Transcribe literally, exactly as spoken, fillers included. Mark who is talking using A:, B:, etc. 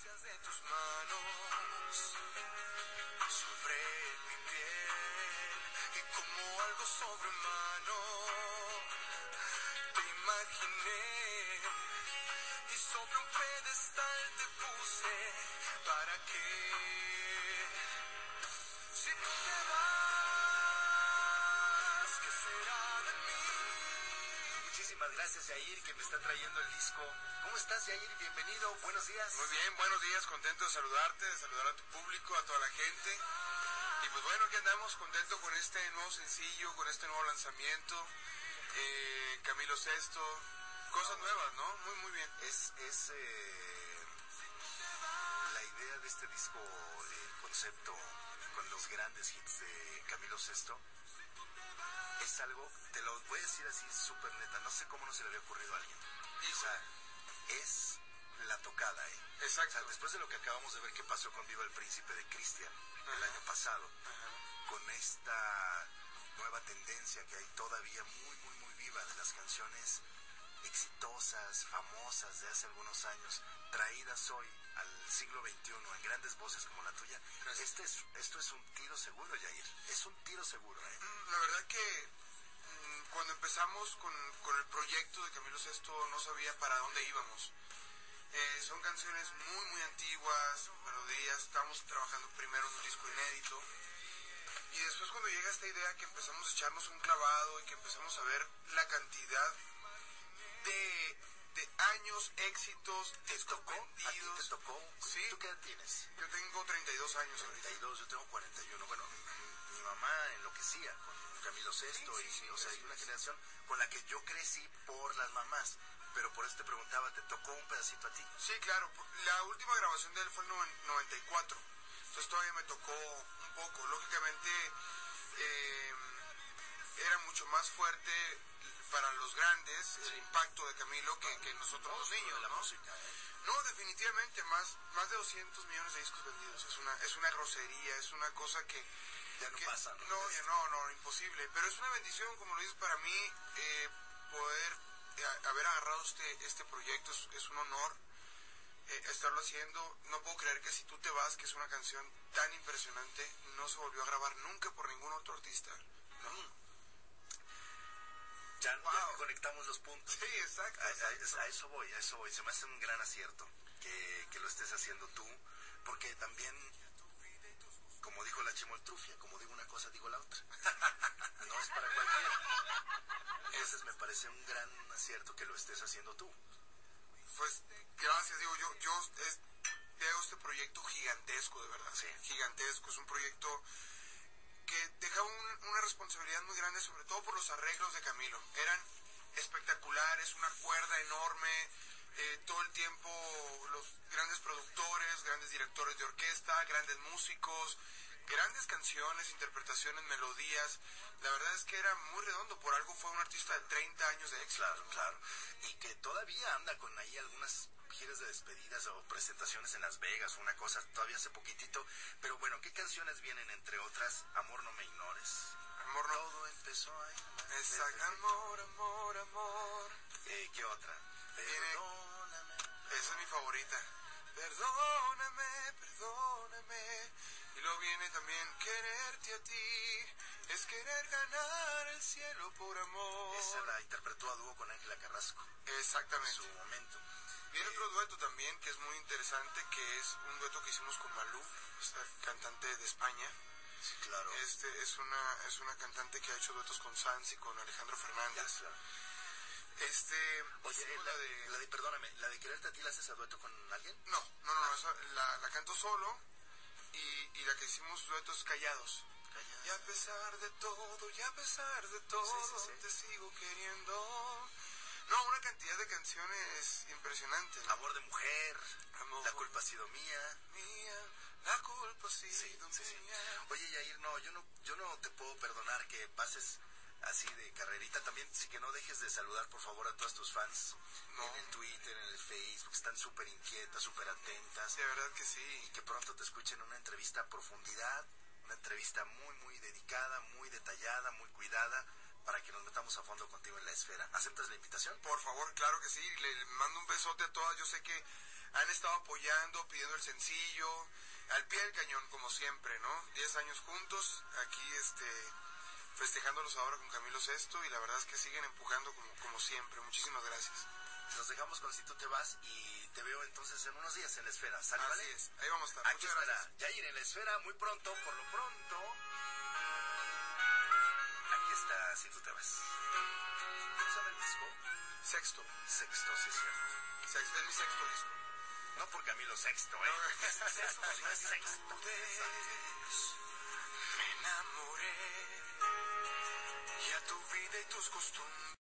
A: caricias de tus manos sobre mi piel y como algo sobrehumano te imaginé y sobre un pedestal te puse para que si tú te vas, ¿qué será de mí?
B: Muchísimas gracias, Yair, que me está trayendo el disco. ¿Cómo estás, Yair? Bienvenido, buenos días.
C: Muy bien, buenos días, contento de saludarte, de saludar a tu público, a toda la gente. Y pues bueno, aquí andamos contento con este nuevo sencillo, con este nuevo lanzamiento. Eh, Camilo Sesto, cosas nuevas, ¿no? Muy, muy bien.
B: Es, es eh, la idea de este disco, el concepto con los grandes hits de Camilo Sesto. Es algo, te lo voy a decir así súper neta, no sé cómo no se le había ocurrido a alguien. O sea, es la tocada, ¿eh?
C: Exacto.
B: O sea, después de lo que acabamos de ver que pasó con Viva el Príncipe de Cristian el año pasado,
C: Ajá.
B: con esta nueva tendencia que hay todavía muy, muy, muy viva de las canciones exitosas, famosas de hace algunos años, traídas hoy al siglo veintiuno en grandes voces como la tuya. Este es, esto es un tiro seguro, Yair. Es un tiro seguro, ¿eh?
C: La verdad que mmm, cuando empezamos con, con el proyecto de Camilo Sesto no sabía para dónde íbamos. Eh, son canciones muy, muy antiguas, melodías. Estábamos trabajando primero en un disco inédito. Y después cuando llega esta idea que empezamos a echarnos un clavado y que empezamos a ver la cantidad de, de años, éxitos,
B: ¿Te tocó? ¿A ti
C: vendidos.
B: te tocó?
C: Sí.
B: ¿Tú qué edad tienes?
C: Yo tengo treinta y dos años ahorita.
B: treinta y dos, yo tengo cuarenta y uno. Bueno, mi, mi mamá enloquecía con Camilo Sesto,
C: Sí, sí,
B: y,
C: sí,
B: o sea,
C: sí,
B: hay una
C: sí.
B: generación con la que yo crecí por las mamás. Pero por eso te preguntaba, ¿te tocó un pedacito a ti?
C: Sí, claro. La última grabación de él fue en el noventa y cuatro. Entonces todavía me tocó un poco. Lógicamente eh, era mucho más fuerte para los grandes
B: Sí.
C: el impacto de Camilo que, que nosotros los niños,
B: de la
C: ¿no?
B: música, ¿eh?
C: No, definitivamente, más, más de doscientos millones de discos vendidos. Es una, es una grosería, es una cosa que...
B: Ya no
C: que-
B: pasa, ¿no?
C: No, ya no, no, imposible. Pero es una bendición, como lo dices, para mí, eh, poder eh, haber agarrado este, este proyecto. Es, es un honor eh, estarlo haciendo. No puedo creer que Si tú te vas, que es una canción tan impresionante, no se volvió a grabar nunca por ningún otro artista. ¿No?
B: Ya,
C: Wow.
B: ya conectamos los puntos.
C: Sí, exacto.
B: A, a-
C: exacto.
B: a eso voy, a eso voy. Se me hace un gran acierto que, que lo estés haciendo tú, porque también, como dijo la Chimoltrufia, como digo una cosa, digo la otra. No es para cualquiera. Entonces me parece un gran acierto que lo estés haciendo tú.
C: Pues gracias, digo, yo, yo es- veo este proyecto gigantesco, de verdad.
B: Sí.
C: Gigantesco, es un proyecto que deja un- una responsabilidad muy grande, sobre todo por los arreglos de Camilo. Eran espectaculares, una cuerda enorme, eh, todo el tiempo los grandes productores, grandes directores de orquesta, grandes músicos, grandes canciones, interpretaciones, melodías. La verdad es que era muy redondo, por algo fue un artista de treinta años de éxito.
B: Claro, claro. Y que todavía anda con ahí algunas giras de despedidas o presentaciones en Las Vegas, una cosa, todavía hace poquitito. Pero bueno, ¿qué canciones vienen entre otras? Amor, no me ignores.
C: Amor, no.
B: Todo empezó ahí.
C: Exacto. Amor, amor, amor.
B: Eh, ¿Qué otra?
C: Viene-
B: Perdóname.
C: Esa es mi favorita. Perdóname, perdóname. Y luego viene también quererte a ti. Es querer ganar el cielo por amor.
B: Esa la interpretó a dúo con Ángela Carrasco en
C: Exactamente.
B: su momento.
C: Viene otro dueto también que es muy interesante, que es un dueto que hicimos con Malú, esta cantante de España.
B: Sí, claro.
C: Este es una es una cantante que ha hecho duetos con Sanz y con Alejandro Fernández.
B: Ya, claro.
C: Este,
B: Oye,
C: hicimos
B: la,
C: la de
B: la de, perdóname, ¿la de quererte a ti la haces a dueto con alguien?
C: no, no, no, no, esa la, la canto solo y, y la que hicimos duetos callados. Y a pesar de todo, y a pesar de todo,
B: Sí, sí, sí.
C: te sigo queriendo. No, una cantidad de canciones impresionantes. ¿no?
B: Amor de mujer,
C: Amor.
B: La culpa ha sido mía.
C: Mía, la culpa ha sido
B: Sí, sí, sí.
C: mía.
B: Oye, Yair, no, yo no, yo no te puedo perdonar que pases así de carrerita. También sí que no dejes de saludar, por favor, a todas tus fans
C: No.
B: en el Twitter, en el Facebook. Están súper inquietas, súper atentas.
C: De verdad que sí.
B: Y que pronto te escuchen una entrevista a profundidad, una entrevista muy, muy dedicada, muy detallada, muy cuidada, para que nos metamos a fondo contigo en la esfera. ¿Aceptas la invitación?
C: Por favor, claro que sí. Le, le mando un besote a todas. Yo sé que han estado apoyando, pidiendo el sencillo, al pie del cañón, como siempre, ¿no? Diez años juntos, aquí, este, festejándolos ahora con Camilo Sesto, y la verdad es que siguen empujando como, como siempre. Muchísimas gracias.
B: Nos dejamos con Si tú te vas y te veo entonces en unos días en la esfera. ¿Sale,
C: Así
B: vale?
C: es, ahí vamos a estar.
B: Aquí
C: Muchas
B: estará
C: gracias.
B: Yair en la esfera muy pronto, por lo pronto. Aquí está Si tú te vas. ¿Cómo se llama el disco?
C: Sexto.
B: Sexto, sí, es cierto.
C: Sexto, es mi sexto disco.
B: No por Camilo Sexto, ¿eh?
C: No,
B: Es sexto, no es sexto.
A: Me enamoré y a tu vida y tus costumbres